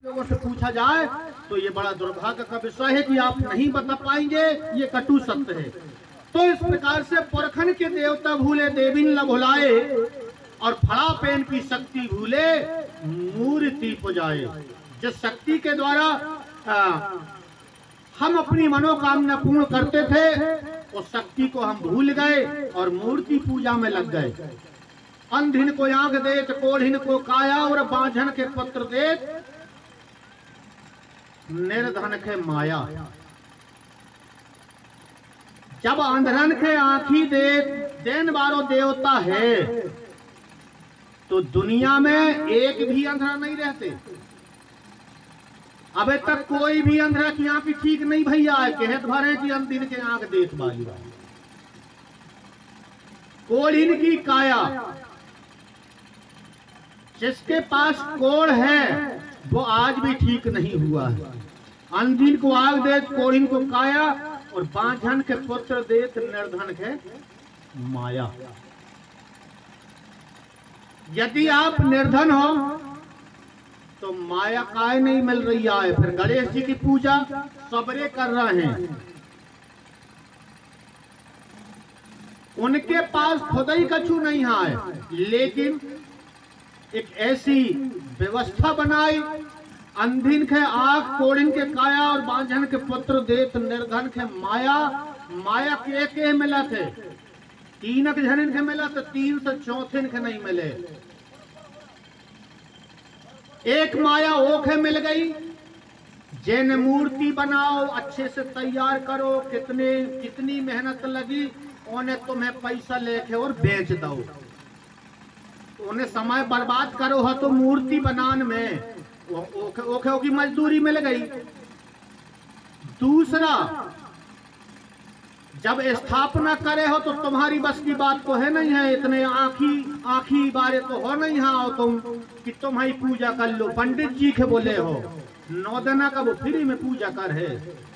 लोगों से पूछा जाए तो ये बड़ा दुर्भाग्य का विषय है कि आप नहीं बता पाएंगे, ये कटु सत्य है। तो इस प्रकार से पुरखन के देवता भूले देवीन ल भुलाए और फड़ा पेन की शक्ति भूले मूर्ति पुजाए। जिस शक्ति के द्वारा हम अपनी मनोकामना पूर्ण करते थे उस शक्ति को हम भूल गए और मूर्ति पूजा में लग गए। अंधिन को आंख देत, कोढ़िन को काया और बांझन के पुत्र देत, निर्धन के माया। जब अंधरन के आंखी देन बारो देवता है तो दुनिया में एक भी अंधरा नहीं रहते। अबे तक कोई भी अंधरा की आंख ठीक नहीं भैया है, कहत भरे कि अंधिन के आंख देत वाली। कोढ़िन की काया, जिसके पास कोढ़ है वो आज भी ठीक नहीं हुआ है। अंधिन को आग देत, कोढ़िन को काया और बांझन के पुत्र देत, निर्धन के माया। यदि आप निर्धन हो तो माया काय नहीं मिल रही है। फिर गणेश जी की पूजा सबरे कर रहे हैं, उनके पास खुद ही कछु नहीं है, लेकिन एक ऐसी व्यवस्था बनाई, अंधिन के आंख, कोढ़िन के काया और बांझन के पुत्र देत, निर्धन के माया। माया के मिला थे, तीनक जनिन के मिला तो 3 से चौथिन के नहीं मिले। एक माया ओखे मिल गई, जैन मूर्ति बनाओ, अच्छे से तैयार करो, कितनी मेहनत लगी, उन्हें तुम्हें पैसा लेके और बेच दो। उन्हें समय बर्बाद करो हो तो मूर्ति बनाने में ओखे की मजदूरी मिल गई। दूसरा, जब स्थापना करे हो तो तुम्हारी बस की बात तो है नहीं है, इतने आखी बारे तो हो नहीं है तुम कि तुम्हारी पूजा कर लो। पंडित जी के बोले हो 9 दिन का वो फ्री में पूजा कर है,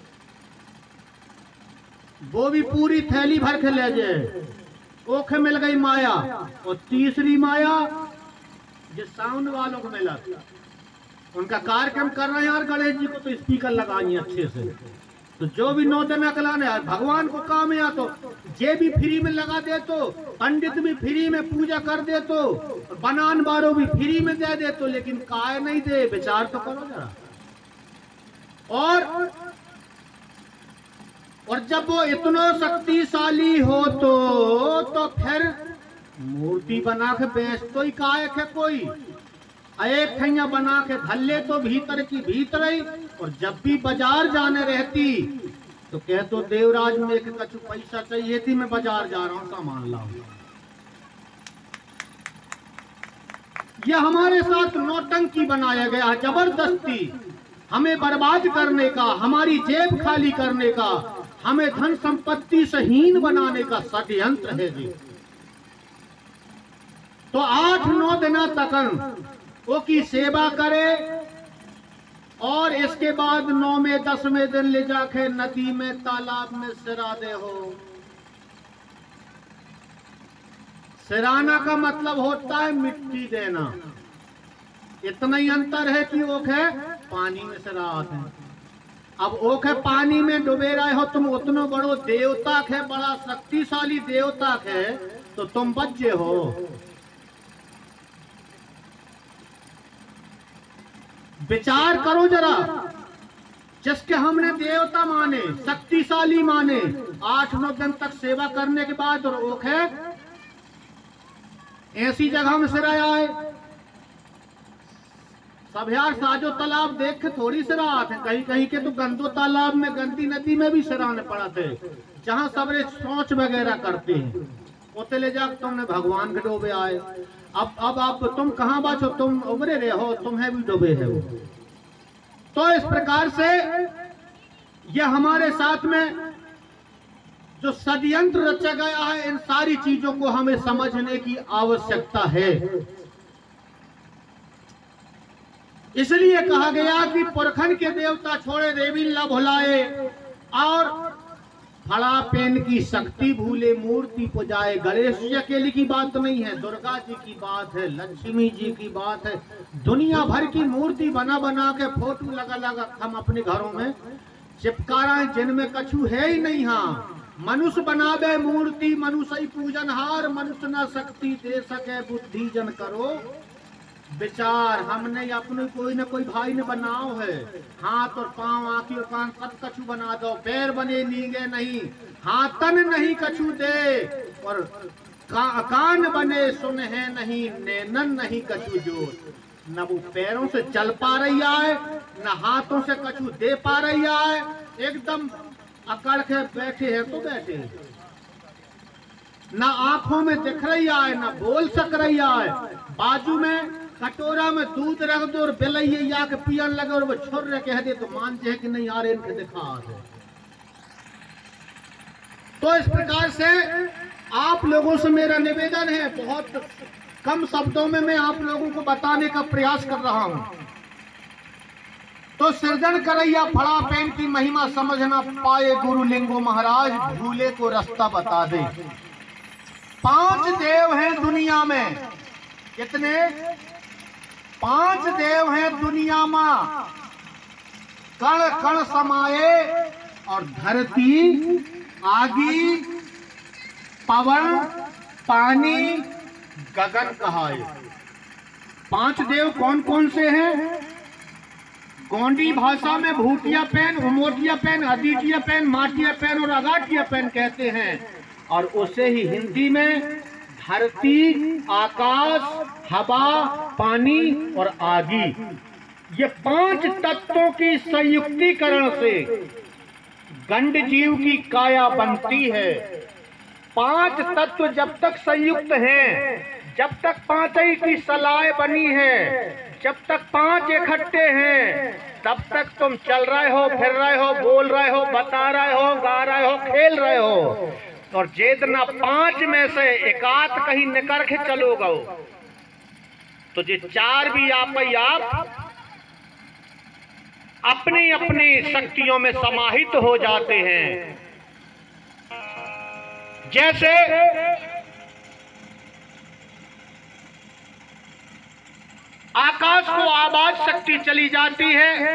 वो भी पूरी थैली भर के ले जाए। ओखे मिल गई माया। और तीसरी माया जो साउंड वालों को मिला, उनका कार्यक्रम कर रहे हैं यार गणेश जी को तो स्पीकर लगाइए अच्छे से, तो जो भी 9 दिन कलाने भगवान को काम है, तो जे भी फ्री में लगा दे, तो पंडित भी फ्री में पूजा कर दे, तो बनान बारो भी फ्री में दे दे, तो लेकिन काय नहीं दे, विचार तो करो जरा। और जब वो इतना शक्तिशाली हो तो फिर मूर्ति बना के बेच तो ही काय है कोई। एक ठैया बना के धल्ले तो भीतर की भीतर ही, और जब भी बाजार जाने रहती तो कह तो देवराज में एक कछु पैसा चाहिए थी, मैं बाजार जा रहा हूं सामान लाऊं। यह हमारे साथ नौटंकी बनाया गया, जबरदस्ती हमें बर्बाद करने का, हमारी जेब खाली करने का, हमें धन संपत्ति से हीन बनाने का षड्यंत्र है जी। तो 8-9 दिन तक वो की सेवा करे और इसके बाद 9वें 10वें दिन ले जाके नदी में तालाब में सिरा दे हो। सिराना का मतलब होता है मिट्टी देना। इतना ही अंतर है कि ओखे पानी में सिराते हैं। अब ओखे पानी में डुबे रहे हो तुम, उतना बड़ो देवता है, बड़ा शक्तिशाली देवता है, तो तुम बच्चे हो। विचार करो जरा, जिसके हमने देवता माने, शक्तिशाली माने, 8-9 दिन तक सेवा करने के बाद और ओखे ऐसी जगह में सिराया है। सब यार साजो तालाब देख के थोड़ी सिरात है, कहीं कहीं के तो गंदो तालाब में, गंदी नदी में भी सिराने पड़ा थे, जहां सबरे सोच वगैरह करते हैं, उसे ले जाकर तुमने भगवान के डूबे आए। अब आप तुम कहां बचो, तुम उभरे रहे हो, तुम्हें भी डूबे है वो। तो इस प्रकार से यह हमारे साथ में जो षड्यंत्र रचा गया है, इन सारी चीजों को हमें समझने की आवश्यकता है। इसलिए कहा गया कि पुरखन के देवता छोड़े देवी ला भुलाए और फड़ा पेन की शक्ति भूले मूर्ति पुजाए। गणेश जी अकेले की बात नहीं है, दुर्गा जी की बात है, लक्ष्मी जी की बात है। दुनिया भर की मूर्ति बना बना के फोटो लगा लगा हम अपने घरों में चिपका रहे हैं, जिनमें कछु है ही नहीं। हाँ, मनुष्य बनावे मूर्ति, मनुष्य ही पूजन हार, मनुष्य न शक्ति दे सके बुद्धि जन करो विचार। हमने अपने कोई न कोई भाई ने बनाओ है, हाथ और पांव, आंखें और कान सब कछु बना दो, पैर बने नीगे नहीं, हाथन नहीं कछु दे, और कान बने सुन है नहीं, नैनन नहीं कछु जोत। न वो पैरों से चल पा रही है, न हाथों से कछु दे पा रही है, एकदम अकड़ के बैठे हैं तो बैठे हैं, न आंखों में दिख रही है, न बोल सक रही है। बाजू में कटोरा में दूध रख दो और बिलैया या के पियन लगे और वो छुर्र कह दे तो मानते हैं कि नहीं यार इनके दिखा है। तो इस प्रकार से आप लोगों से मेरा निवेदन है, बहुत कम शब्दों में मैं आप लोगों को बताने का प्रयास कर रहा हूं। तो सृजन करैया फड़ा पेन की महिमा समझ ना पाए गुरु लिंगो महाराज, भूले को रास्ता बता दे। 5 देव हैं दुनिया में, कितने? 5 देव हैं दुनिया में, कण कण समाये और धरती, आगी, पवन, पानी, गगन कहाए। 5 देव कौन कौन से हैं? गोंडी भाषा में भूटिया पेन, उमोटिया पेन, अदीटिया पेन, माटिया पेन और अगाटिया पेन कहते हैं, और उसे ही हिंदी में धरती, आकाश, हवा, पानी और आगी। ये 5 तत्वों की संयुक्तिकरण से गंड जीव की काया बनती है। 5 तत्व जब तक संयुक्त हैं, जब तक 5 ही की सलाह बनी है, जब तक 5 इकट्ठे हैं, तब तक तुम चल रहे हो, फिर रहे हो, बोल रहे हो, बता रहे हो, गा रहे हो, खेल रहे हो। और जेतना 5 में से एकाध कहीं निकर के चलोगे तो जे 4 भी आप अपनी अपनी शक्तियों में समाहित हो जाते हैं। जैसे आकाश को आवाज शक्ति चली जाती है,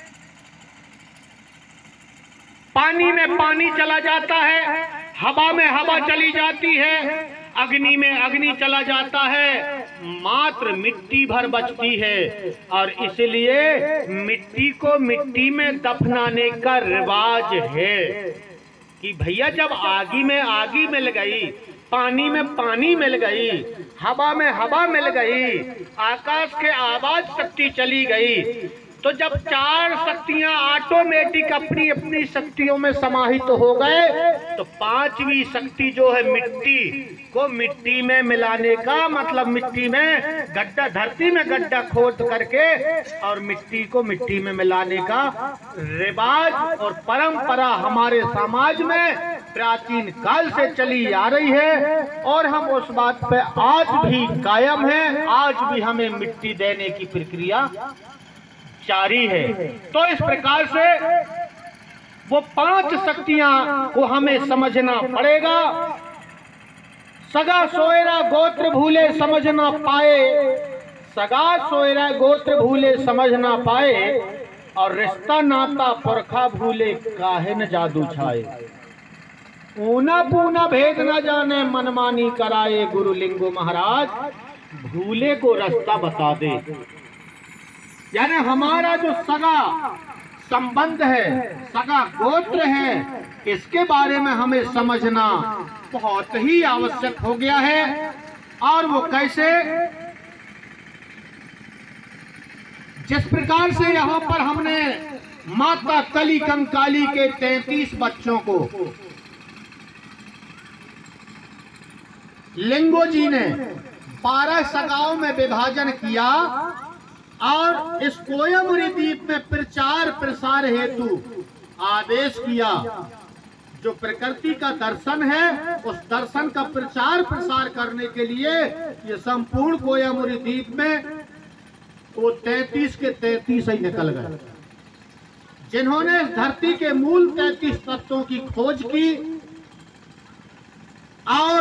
पानी में पानी चला जाता है, हवा में हवा चली जाती है, अग्नि में अग्नि चला जाता है, मात्र मिट्टी भर बचती है। और इसलिए मिट्टी को मिट्टी में दफनाने का रिवाज है कि भैया जब आगी में आगी मिल गई, पानी में पानी मिल गई, हवा में हवा मिल गई, आकाश के आवाज शक्ति चली गई, तो जब 4 शक्तियां ऑटोमेटिक अपनी अपनी शक्तियों में समाहित हो गए, तो 5वीं शक्ति जो है मिट्टी को मिट्टी में मिलाने का मतलब मिट्टी में गड्ढा, धरती में गड्ढा खोद करके और मिट्टी को मिट्टी में मिलाने का रिवाज और परंपरा हमारे समाज में प्राचीन काल से चली आ रही है। और हम उस बात पे आज भी कायम हैं, आज भी हमें मिट्टी देने की प्रक्रिया जारी है। तो इस प्रकार से वो 5 शक्तियां को हमें समझना पड़ेगा। सगा सोयरा गोत्र भूले समझ ना पाए, सगा सोयरा गोत्र भूले समझ ना पाए, और रिश्ता नाता पुरखा भूले काहे न जादू छाए। ऊना पूना भेद न जाने मनमानी कराए, गुरु लिंगो महाराज भूले को रास्ता बता दे। यानी हमारा जो सगा संबंध है, सगा गोत्र है, इसके बारे में हमें समझना बहुत ही आवश्यक हो गया है। और वो कैसे? जिस प्रकार से यहाँ पर हमने माता कली कंकाली के 33 बच्चों को लिंगो जी ने 12 सगाओं में विभाजन किया और इस कोयमुरी द्वीप में प्रचार प्रसार हेतु आदेश किया। जो प्रकृति का दर्शन है, उस दर्शन का प्रचार प्रसार करने के लिए ये संपूर्ण कोयमुरी द्वीप में वो 33 के 33 ही निकल गए। जिन्होंने इस धरती के मूल 33 तत्वों की खोज की और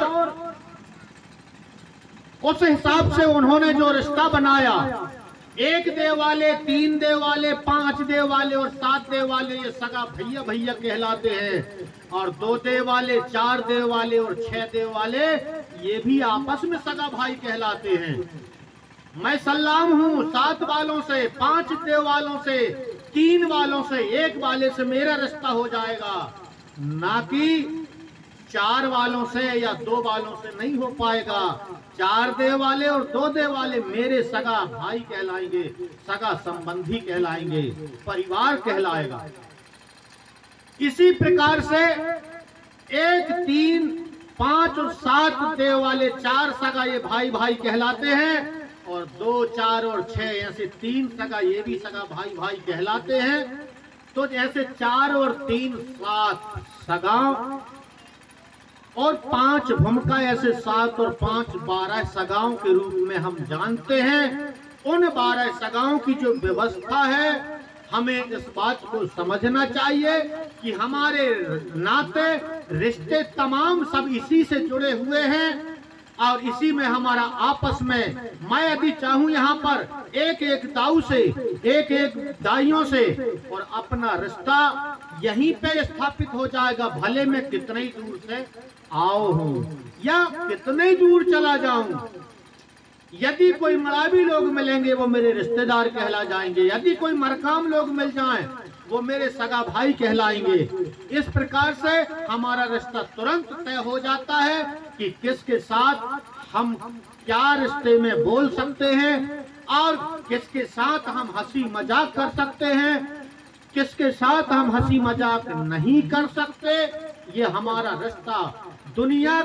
उस हिसाब से उन्होंने जो रिश्ता बनाया, 1 देव वाले, 3 देव वाले, 5 देव वाले और 7 देव वाले, ये सगा भैया भैया कहलाते हैं। और 2 देव वाले, 4 देव वाले और 6 देव वाले, ये भी आपस में सगा भाई कहलाते हैं। मैं सलाम हूँ 7 वालों से, 5 देव वालों से, 3 वालों से, 1 वाले से मेरा रिश्ता हो जाएगा, ना कि 4 वालों से या 2 वालों से नहीं हो पाएगा। 4 देव वाले और 2 देव वाले मेरे सगा भाई कहलाएंगे, सगा संबंधी कहलाएंगे, परिवार कहलाएगा। इसी प्रकार से 1, 3, 5 और 7 देव वाले 4 सगा ये भाई भाई कहलाते हैं, और 2, 4 और 6 ऐसे 3 सगा ये भी सगा भाई भाई कहलाते हैं। तो ऐसे 4 और 3 7 सगा और 5 भूमिका, ऐसे 7 और 5 12 सगाओं के रूप में हम जानते हैं। उन 12 सगाओं की जो व्यवस्था है, हमें इस बात को समझना चाहिए कि हमारे नाते रिश्ते तमाम सब इसी से जुड़े हुए हैं और इसी में हमारा आपस में, मैं यदि चाहूं यहाँ पर एक एक दाऊ से, एक एक दाइयों से, और अपना रिश्ता यहीं पे स्थापित हो जाएगा, भले मैं कितने ही दूर से आओ हूं या कितने ही दूर चला जाऊं। यदि कोई मरावी लोग मिलेंगे वो मेरे रिश्तेदार कहला जाएंगे, यदि कोई मरकाम लोग मिल जाएं वो मेरे सगा भाई कहलाएंगे। इस प्रकार से हमारा रिश्ता तुरंत तय हो जाता है कि किसके साथ हम क्या रिश्ते में बोल सकते हैं और किसके साथ हम हंसी मजाक कर सकते हैं, किसके साथ हम हंसी मजाक नहीं कर सकते। ये हमारा रिश्ता दुनिया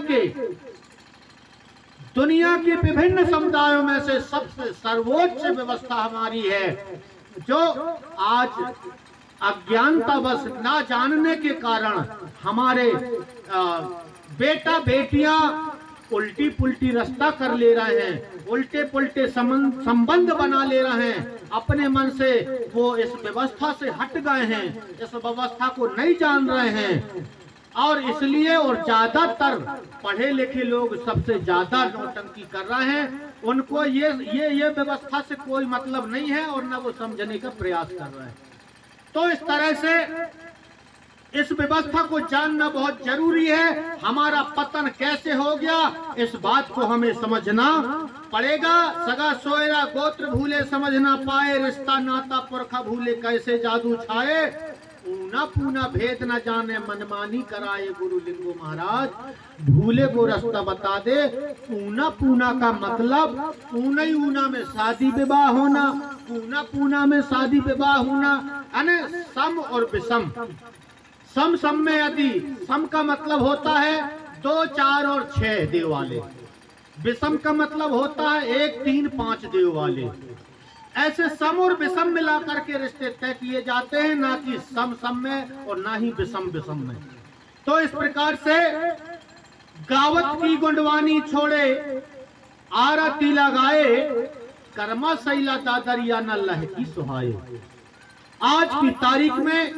के विभिन्न समुदायों में से सबसे सर्वोच्च व्यवस्था हमारी है, जो आज अज्ञानतावश ना जानने के कारण हमारे बेटा बेटियां उल्टी पुल्टी रास्ता कर ले रहे हैं, उल्टे पुल्टे संबंध बना ले रहे हैं, अपने मन से वो इस व्यवस्था से हट गए हैं, इस व्यवस्था को नहीं जान रहे हैं। और इसलिए और ज्यादातर पढ़े लिखे लोग सबसे ज्यादा नौटंकी कर रहे हैं, उनको ये व्यवस्था से कोई मतलब नहीं है और न वो समझने का प्रयास कर रहे हैं। तो इस तरह से इस व्यवस्था को जानना बहुत जरूरी है। हमारा पतन कैसे हो गया, इस बात को हमें समझना पड़ेगा। सगा सोयरा गोत्र भूले समझ ना पाए, रिश्ता नाता पुरखा भूले कैसे जादू छाए, ऊना पूना भेद न जाने मनमानी कराए गुरु लिंगो महाराज, भूले को रास्ता बता दे। ऊना पूना का मतलब ऊना ही ऊना में शादी विवाह होना, ऊना पूना में शादी विवाह होना, यानी सम और विषम। सम में यदि सम का मतलब होता है 2, 4 और 6 देव वाले, विषम का मतलब होता है 1, 3, 5 देव वाले। ऐसे सम और विषम मिलाकर के रिश्ते तय किए जाते हैं, ना कि सम में और ना ही विषम में। तो इस प्रकार से गावत की गुंडवानी छोड़े आरती लगाए, कर्मा सैला दादरिया न लहकी सुहाए। आज की तारीख में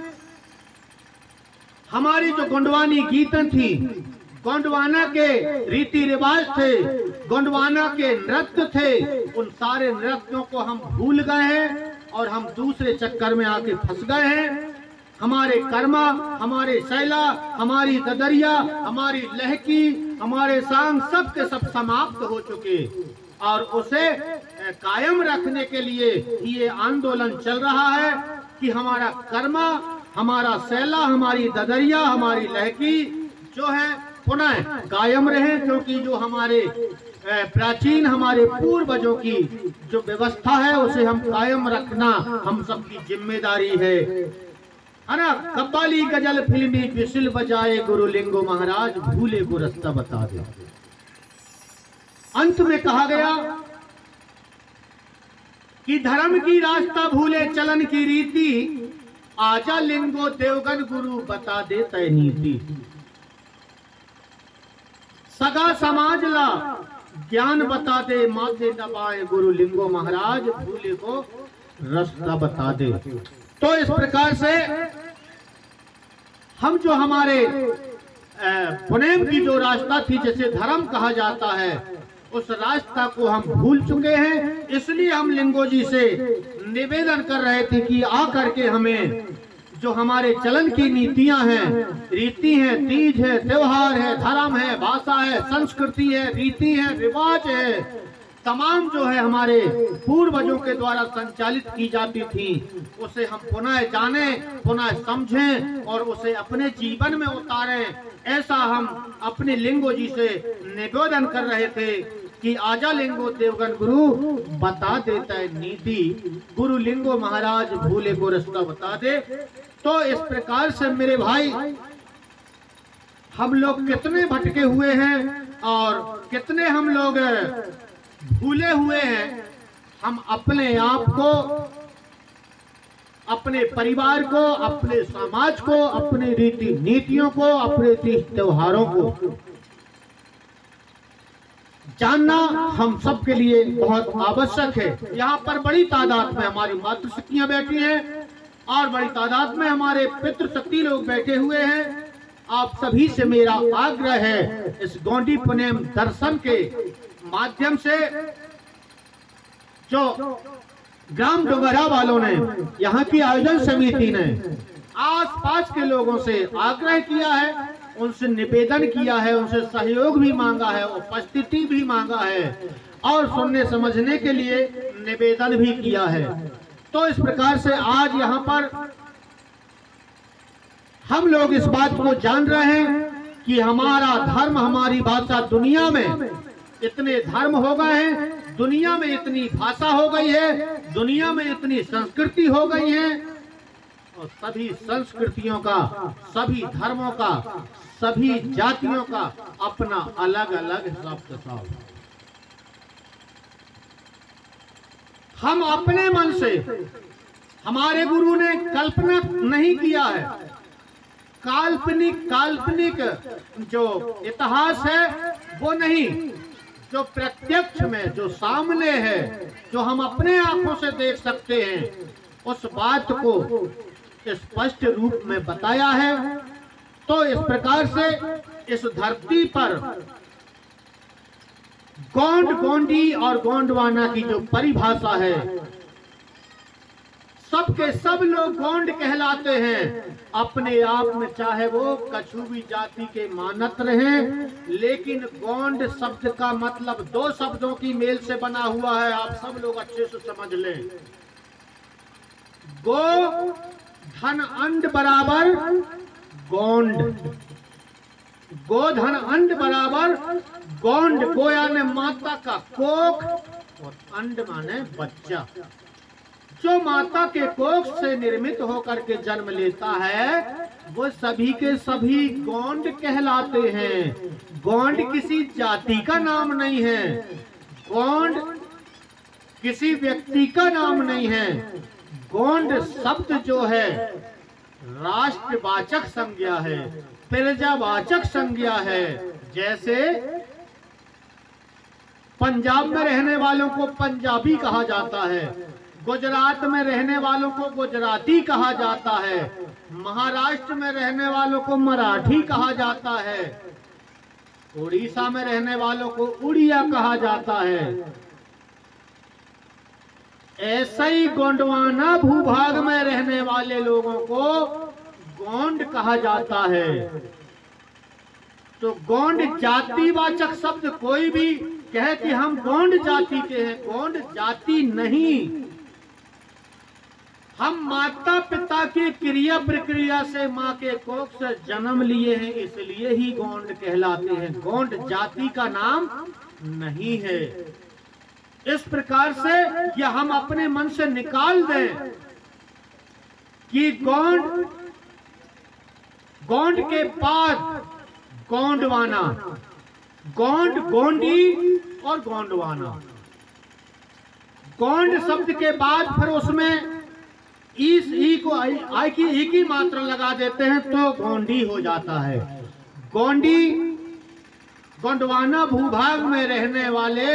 हमारी जो गोंडवानी गीतें थी, गोंडवाना के रीति रिवाज थे, गोंडवाना के नृत्य थे, उन सारे नृत्यों को हम भूल गए हैं और हम दूसरे चक्कर में आके फंस गए हैं। हमारे कर्मा, हमारे शैला, हमारी ददरिया, हमारी लहकी, हमारे सांग सब के सब समाप्त हो चुके और उसे कायम रखने के लिए ये आंदोलन चल रहा है कि हमारा कर्मा, हमारा शैला, हमारी ददरिया, हमारी लहकी जो है पुनः कायम रहे, क्योंकि जो हमारे प्राचीन हमारे पूर्वजों की जो व्यवस्था है उसे हम कायम रखना हम सबकी जिम्मेदारी है ना। कव्वाली गजल फिल्मी विशिल बजाए गुरु लिंगो महाराज, भूले को रास्ता बता दे। अंत में कहा गया कि धर्म की रास्ता भूले चलन की रीति, आजा लिंगो देवगन गुरु बता दे तय नीति। सगा समाज ला ज्ञान बता दे, माथे दबाए गुरु लिंगो महाराज, भूले को रास्ता बता दे। तो इस प्रकार से हम जो हमारे पुनेम की जो रास्ता थी, जैसे धर्म कहा जाता है, उस रास्ता को हम भूल चुके हैं। इसलिए हम लिंगो जी से निवेदन कर रहे थे कि आकर के हमें जो हमारे चलन की नीतियां हैं, रीति हैं, तीज है, त्योहार है, धर्म है, भाषा है, संस्कृति है, रीति है, रिवाज है, तमाम जो है हमारे पूर्वजों के द्वारा संचालित की जाती थी, उसे हम पुनः जानें, पुनः समझें और उसे अपने जीवन में उतारें। ऐसा हम अपने लिंगो जी से निवेदन कर रहे थे कि आजा लिंगो देवगन गुरु बता देता है नीति, गुरु लिंगो महाराज भूले को रास्ता बता दे। तो इस प्रकार से मेरे भाई, हम लोग कितने भटके हुए हैं और कितने हम लोग भूले हुए हैं। हम अपने आप को, अपने परिवार को, अपने समाज को, अपने रीति नीतियों को, अपने त्योहारों को जानना हम सब के लिए बहुत आवश्यक है। यहाँ पर बड़ी तादाद में हमारी मातृशक्तियां बैठी हैं और बड़ी तादाद में हमारे पितृशक्ति लोग बैठे हुए हैं। आप सभी से मेरा आग्रह है, इस गोंडी पुनेम दर्शन के माध्यम से जो ग्राम डोगरा वालों ने, यहाँ की आयोजन समिति ने आसपास के लोगों से आग्रह किया है, उनसे निवेदन किया है, उनसे सहयोग भी मांगा है, उपस्थिति भी मांगा है और सुनने समझने के लिए निवेदन भी किया है। तो इस प्रकार से आज यहाँ पर हम लोग इस बात को जान रहे हैं कि हमारा धर्म, हमारी भाषा, दुनिया में इतने धर्म हो गए हैं, दुनिया में इतनी भाषा हो गई है, दुनिया में इतनी संस्कृति हो गई है और सभी संस्कृतियों का, सभी धर्मों का, सभी जातियों का अपना अलग अलग हिसाब किताब। हम अपने मन से, हमारे गुरु ने कल्पना नहीं किया है, काल्पनिक जो इतिहास है वो नहीं, जो प्रत्यक्ष में, जो सामने है, जो हम अपने आंखों से देख सकते हैं, उस बात को स्पष्ट रूप में बताया है। तो इस प्रकार से इस धरती पर गोंड, गोंडी और गोंडवाना की जो परिभाषा है, सबके सब लोग गोंड कहलाते हैं अपने आप में, चाहे वो कछु भी जाति के मानत हैं। लेकिन गोंड शब्द का मतलब दो शब्दों की मेल से बना हुआ है, आप सब लोग अच्छे से समझ लें। गो धन अंड बराबर गोंड, गोधन अंड बराबर गोंड। गो यानी माता का कोख और अंड माने बच्चा। जो माता के कोख से निर्मित होकर के जन्म लेता है वो सभी के सभी गोंड कहलाते हैं। गोंड किसी जाति का नाम नहीं है, गोंड किसी व्यक्ति का नाम नहीं है। गोंड शब्द जो है राष्ट्रवाचक संज्ञा है, प्रजावाचक संज्ञा है। जैसे पंजाब में रहने वालों को पंजाबी कहा जाता है, गुजरात में रहने वालों को गुजराती कहा जाता है, महाराष्ट्र में रहने वालों को मराठी कहा जाता है, उड़ीसा में रहने वालों को उड़िया कहा जाता है। ऐसा ही गोंडवाना भूभाग में रहने वाले लोगों को गोंड कहा जाता है। तो गोंड जातिवाचक शब्द, कोई भी कहे कि हम गोंड जाति के हैं, गोंड जाति नहीं। हम माता पिता की क्रिया प्रक्रिया से, माँ के कोख से जन्म लिए हैं, इसलिए ही गोंड कहलाते हैं। गोंड जाति का नाम नहीं है। इस प्रकार से यह हम अपने मन से निकाल दें कि गोंड, गोंड के बाद गोंडवाना, गोंड, गोंडी और गोंडवाना। गोंड शब्द के बाद फिर उसमें ई को आई की मात्रा लगा देते हैं तो गोंडी हो जाता है। गोंडी गोंडवाना भूभाग में रहने वाले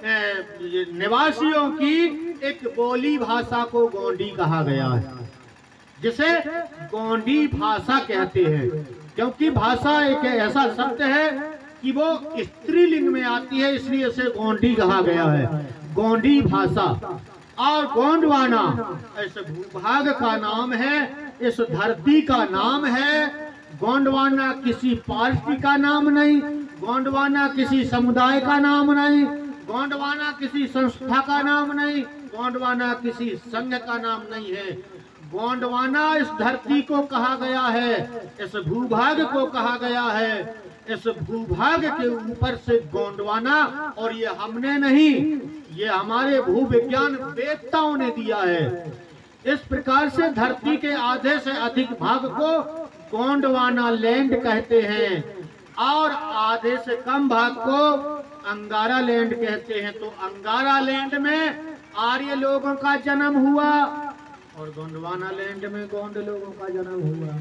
निवासियों की एक बोली भाषा को गोंडी कहा गया है। जिसे गोंडी भाषा कहते हैं, क्योंकि भाषा एक ऐसा शब्द है कि वो स्त्रीलिंग में आती है, इसलिए इसे गोंडी कहा गया है, गोंडी भाषा। और गोंडवाना इस भूभाग का नाम है, इस धरती का नाम है। गोंडवाना किसी पार्टी का नाम नहीं, गोंडवाना किसी समुदाय का नाम नहीं, गोंडवाना किसी संस्था का नाम नहीं, गोंडवाना किसी संघ का नाम नहीं है। गोंडवाना इस धरती को कहा गया है, इस भूभाग को कहा गया है, इस भूभाग के ऊपर से गोंडवाना, और ये हमने नहीं, ये हमारे भूविज्ञान वेत्ताओं ने दिया है। इस प्रकार से धरती के आधे से अधिक भाग को गोंडवाना लैंड कहते हैं और आधे से कम भाग को अंगारा लैंड कहते हैं। तो अंगारा लैंड में आर्य लोगों का जन्म हुआ और गोंडवाना लैंड में गोंड लोगों का जन्म हुआ।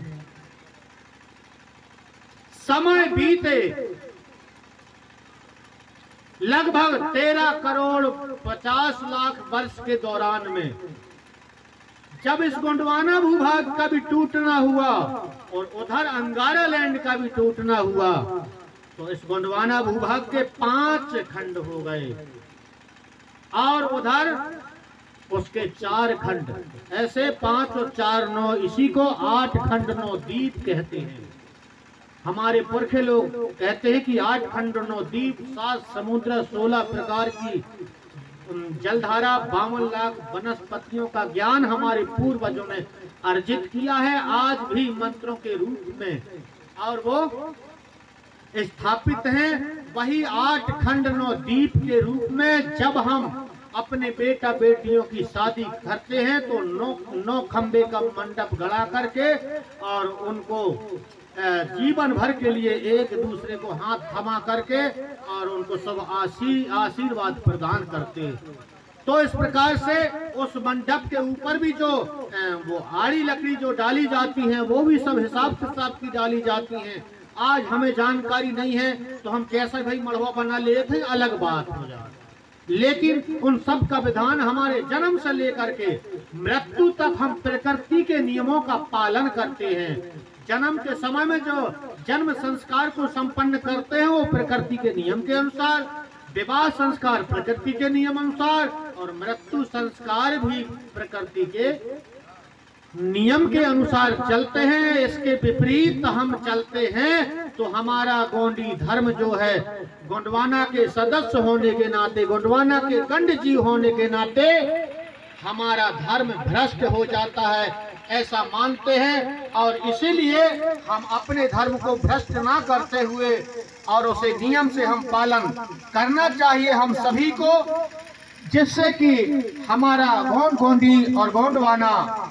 समय बीते लगभग 13 करोड़ 50 लाख वर्ष के दौरान में जब इस गोंडवाना भूभाग का भी टूटना हुआ और उधर अंगारा लैंड का भी टूटना हुआ, तो इस गोंडवाना भूभाग के 5 खंड हो गए और उधर उसके 4 खंड। ऐसे 5 और 4 9, इसी को 8 खंड 9 द्वीप कहते हैं। हमारे पुरखे लोग कहते हैं कि 8 खंड 9 द्वीप, 7 समुद्र, 16 प्रकार की जलधारा, 52 लाख वनस्पतियों का ज्ञान हमारे पूर्वजों ने अर्जित किया है आज भी मंत्रों के रूप में, और वो स्थापित हैं वही 8 खंड 9 द्वीप के रूप में। जब हम अपने बेटा बेटियों की शादी करते हैं तो 9 खंबे का मंडप गड़ा करके और उनको जीवन भर के लिए एक दूसरे को हाथ थमा करके और उनको सब आशीर्वाद प्रदान करते। तो इस प्रकार से उस मंडप के ऊपर भी जो वो आड़ी लकड़ी जो डाली जाती है वो भी सब हिसाब किताब की डाली जाती हैं। आज हमें जानकारी नहीं है तो हम कैसे भाई मड़वा बना लेते हैं, अलग बात हो जाए, लेकिन उन सब का विधान हमारे जन्म से लेकर के मृत्यु तक हम प्रकृति के नियमों का पालन करते हैं। जन्म के समय में जो जन्म संस्कार को संपन्न करते हैं वो प्रकृति के नियम के अनुसार, विवाह संस्कार प्रकृति के नियम अनुसार और मृत्यु संस्कार भी प्रकृति के नियम के अनुसार चलते हैं। इसके विपरीत हम चलते हैं तो हमारा गोंडी धर्म जो है, गोंडवाना के सदस्य होने के नाते, गोंडवाना के गंड जी होने के नाते हमारा धर्म भ्रष्ट हो जाता है, ऐसा मानते हैं। और इसीलिए हम अपने धर्म को भ्रष्ट ना करते हुए और उसे नियम से हम पालन करना चाहिए हम सभी को, जिससे कि हमारा गोंडी और गोंडवाना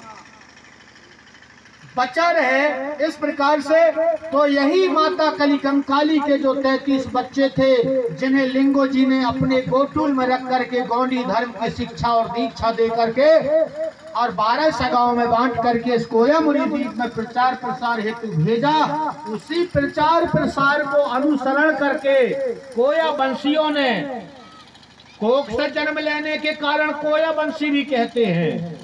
बचा रहे। इस प्रकार से तो यही माता कलिकंकाली के जो 33 बच्चे थे जिन्हें लिंगो जी ने अपने गोटुल में रख करके गोंडी धर्म की शिक्षा और दीक्षा दे करके और 12 सगाओं में बांट करके इस कोयामुरी द्वीप में प्रचार प्रसार हेतु भेजा, उसी प्रचार प्रसार को अनुसरण करके कोया वंशियों ने, कोख से जन्म लेने के कारण कोया वंशी भी कहते हैं।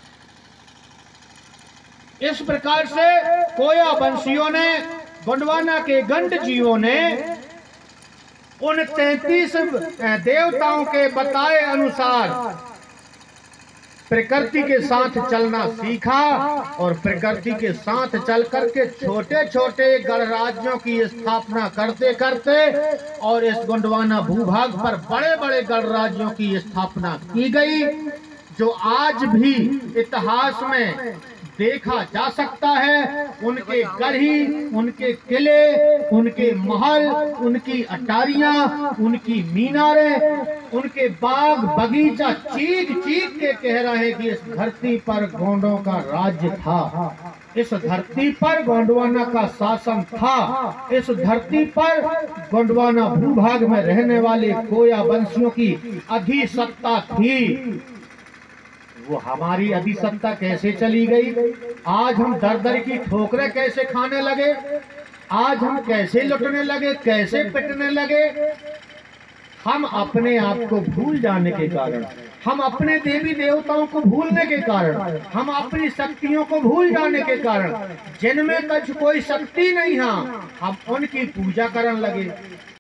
इस प्रकार से कोया वंशियों ने, गोंडवाना के गंड जीवों ने उन 33 देवताओं के बताए अनुसार प्रकृति के साथ चलना सीखा और प्रकृति के साथ चल करके छोटे छोटे गणराज्यों की स्थापना करते करते और इस गोंडवाना भूभाग पर बड़े बड़े गणराज्यों की स्थापना की गई, जो आज भी इतिहास में देखा जा सकता है। उनके गढ़ी, उनके किले, उनके महल, उनकी अटारियां, उनकी मीनारें, उनके बाग बगीचा चीख चीख के कह रहे हैं कि इस धरती पर गोंडों का राज्य था, इस धरती पर गोंडवाना का शासन था, इस धरती पर गोंडवाना भूभाग में रहने वाले कोया वंशियों की अधिसत्ता थी। वो हमारी अधिसत्ता कैसे चली गई? आज हम दर दर की ठोकरें कैसे खाने लगे? आज हम कैसे लुटने लगे, कैसे पिटने लगे? हम अपने आप को भूल जाने के कारण हम अपने देवी देवताओं को भूलने के कारण, हम अपनी शक्तियों को भूल जाने के कारण, जिनमें कुछ कोई शक्ति नहीं है, हम उनकी पूजा करने लगे।